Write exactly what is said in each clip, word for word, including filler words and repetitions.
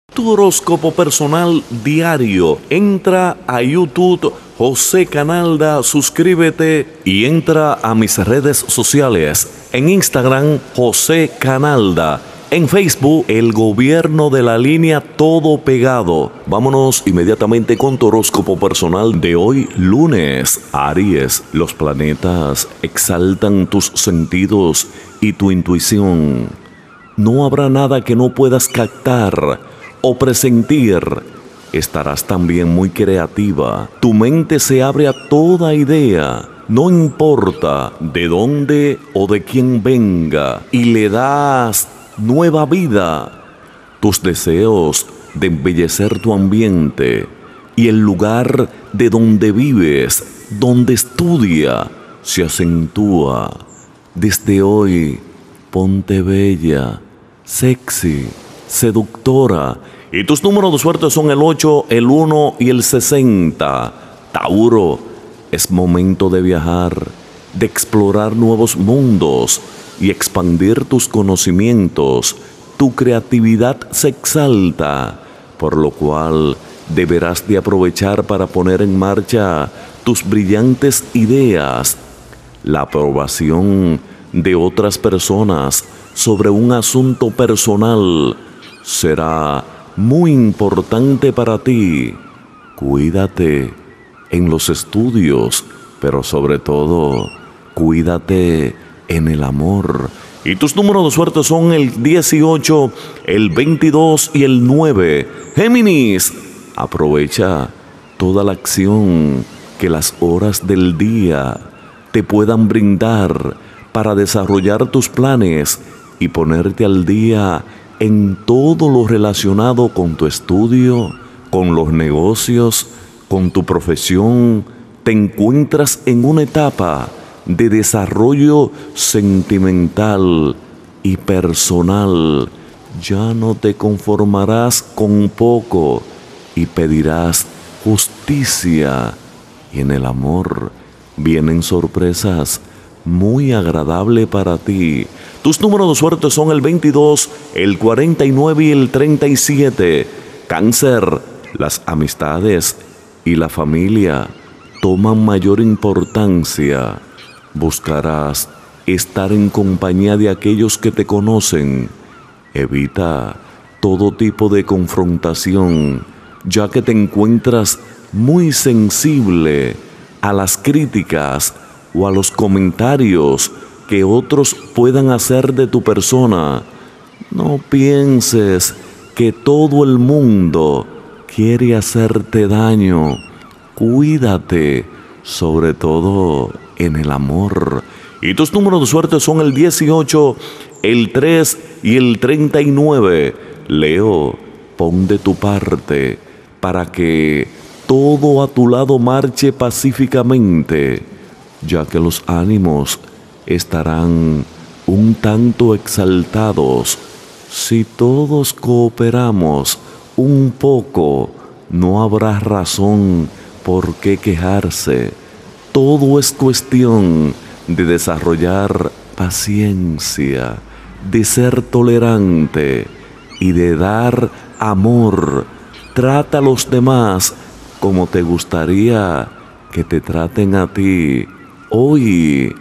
Tu horóscopo personal diario. Entra a YouTube José Canalda, suscríbete y entra a mis redes sociales. En Instagram, José Canalda. En Facebook, El Gobierno de la Línea, todo pegado. Vámonos inmediatamente con tu horóscopo personal de hoy, lunes. Aries, los planetas exaltan tus sentidos y tu intuición. No habrá nada que no puedas captar o presentir. Estarás también muy creativa. Tu mente se abre a toda idea. No importa de dónde o de quién venga, y le das nueva vida. Tus deseos de embellecer tu ambiente y el lugar de donde vives, donde estudia, se acentúa. Desde hoy, ponte bella, sexy, seductora. Y tus números de suerte son el ocho, el uno y el sesenta. Tauro, es momento de viajar, de explorar nuevos mundos y expandir tus conocimientos. Tu creatividad se exalta, por lo cual deberás de aprovechar para poner en marcha tus brillantes ideas. La aprobación de otras personas sobre un asunto personal será muy importante para ti. Cuídate en los estudios, pero sobre todo, cuídate en el amor. Y tus números de suerte son el dieciocho, el veintidós y el nueve. Géminis, aprovecha toda la acción que las horas del día te puedan brindar para desarrollar tus planes y ponerte al día en todo lo relacionado con tu estudio, con los negocios, con tu profesión. Te encuentras en una etapa de desarrollo sentimental y personal. Ya no te conformarás con poco y pedirás justicia. Y en el amor vienen sorpresas muy agradables para ti. Tus números de suerte son el veintidós, el cuarenta y nueve y el treinta y siete. Cáncer, las amistades y la familia toman mayor importancia. Buscarás estar en compañía de aquellos que te conocen. Evita todo tipo de confrontación, ya que te encuentras muy sensible a las críticas o a los comentarios que otros puedan hacer de tu persona. No pienses que todo el mundo quiere hacerte daño. Cuídate, sobre todo en el amor. Y tus números de suerte son el dieciocho, el tres y el treinta y nueve. Leo, pon de tu parte para que todo a tu lado marche pacíficamente, ya que los ánimos estarán un tanto exaltados. Si todos cooperamos un poco, no habrá razón por qué quejarse. Todo es cuestión de desarrollar paciencia, de ser tolerante y de dar amor. Trata a los demás como te gustaría que te traten a ti. Hoy,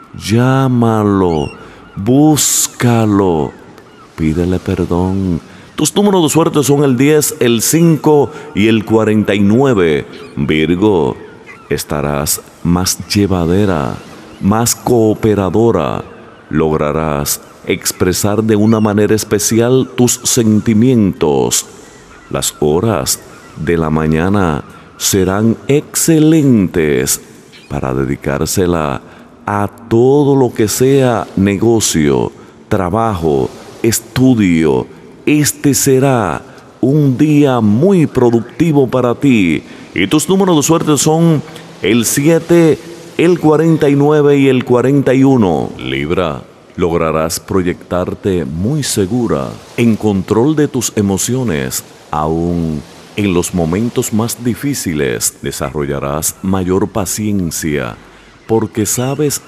llámalo, búscalo, pídele perdón. Tus números de suerte son el diez, el cinco y el cuarenta y nueve. Virgo, estarás más llevadera, más cooperadora. Lograrás expresar de una manera especial tus sentimientos. Las horas de la mañana serán excelentes para dedicársela a todo lo que sea negocio, trabajo, estudio. Este será un día muy productivo para ti. Y tus números de suerte son el siete, el cuarenta y nueve y el cuarenta y uno. Libra, lograrás proyectarte muy segura, en control de tus emociones. Aún en los momentos más difíciles desarrollarás mayor paciencia, porque sabes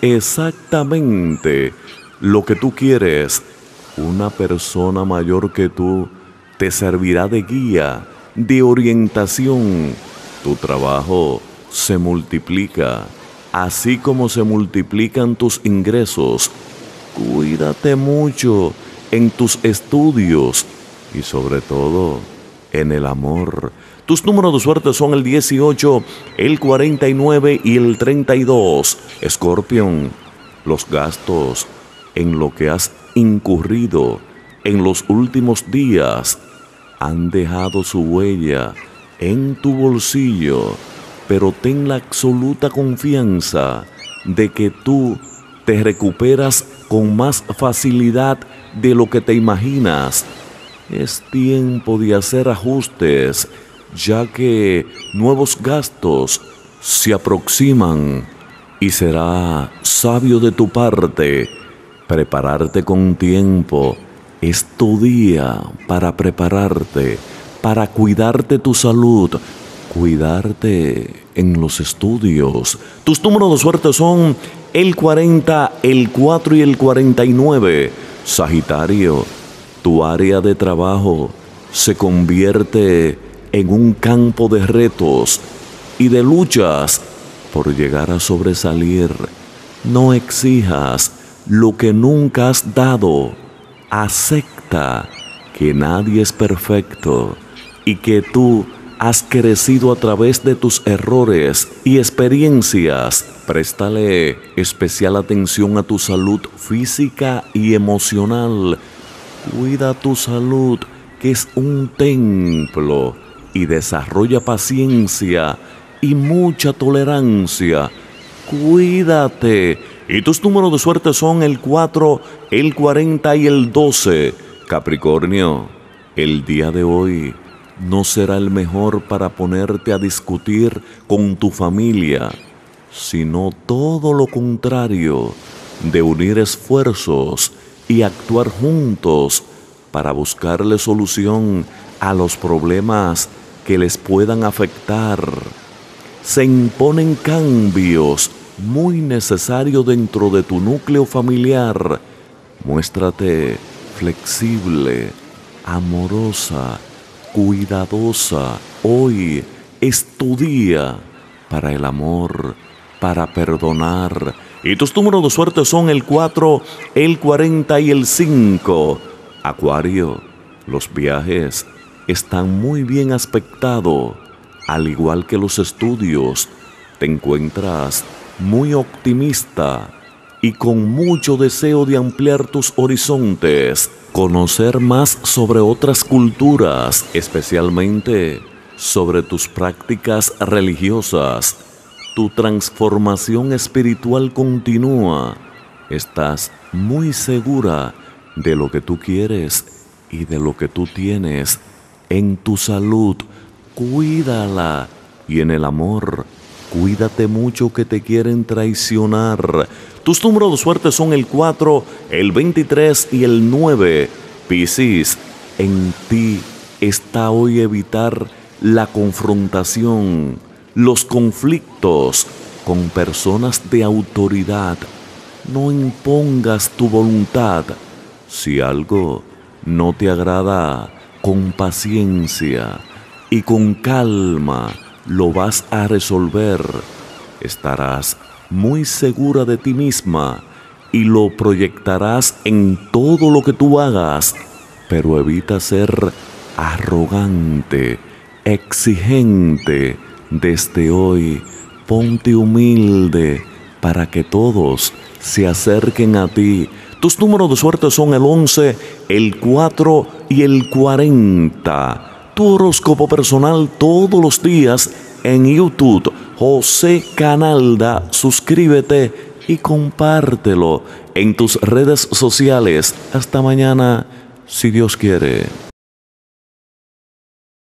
exactamente lo que tú quieres. Una persona mayor que tú te servirá de guía, de orientación. Tu trabajo se multiplica, así como se multiplican tus ingresos. Cuídate mucho en tus estudios y sobre todo en el amor. Tus números de suerte son el dieciocho, el cuarenta y nueve y el treinta y dos. Escorpión, los gastos en lo que has incurrido en los últimos días han dejado su huella en tu bolsillo, pero ten la absoluta confianza de que tú te recuperas con más facilidad de lo que te imaginas. Es tiempo de hacer ajustes, ya que nuevos gastos se aproximan y será sabio de tu parte prepararte con tiempo. Es tu día para prepararte, para cuidarte tu salud, cuidarte en los estudios. Tus números de suerte son el cuarenta, el cuatro y el cuarenta y nueve. Sagitario, tu área de trabajo se convierte en un campo de retos y de luchas por llegar a sobresalir. No exijas lo que nunca has dado. Acepta que nadie es perfecto y que tú has crecido a través de tus errores y experiencias. Préstale especial atención a tu salud física y emocional. Cuida tu salud, que es un templo, y desarrolla paciencia y mucha tolerancia. Cuídate. Y tus números de suerte son el cuatro, el cuarenta y el doce. Capricornio, el día de hoy no será el mejor para ponerte a discutir con tu familia, sino todo lo contrario, de unir esfuerzos y actuar juntos para buscarle solución a los problemas que les puedan afectar. Se imponen cambios muy necesarios dentro de tu núcleo familiar. Muéstrate flexible, amorosa, cuidadosa. Hoy es tu día para el amor, para perdonar. Y tus números de suerte son el cuatro, el cuarenta y el cinco. Acuario, los viajes están muy bien aspectados, al igual que los estudios. Te encuentras muy optimista y con mucho deseo de ampliar tus horizontes, conocer más sobre otras culturas, especialmente sobre tus prácticas religiosas. Tu transformación espiritual continúa. Estás muy segura de lo que tú quieres y de lo que tú tienes. En tu salud, cuídala, y en el amor, cuídate mucho que te quieren traicionar. Tus números de suerte son el cuatro, el veintitrés y el nueve. Piscis, en ti está hoy evitar la confrontación, los conflictos con personas de autoridad. No impongas tu voluntad. Si algo no te agrada, con paciencia y con calma lo vas a resolver. Estarás muy segura de ti misma y lo proyectarás en todo lo que tú hagas, pero evita ser arrogante, exigente. Desde hoy, ponte humilde para que todos se acerquen a ti. Tus números de suerte son el once, el cuatro y el cuarenta. Tu horóscopo personal todos los días en YouTube. José Canalda, suscríbete y compártelo en tus redes sociales. Hasta mañana, si Dios quiere.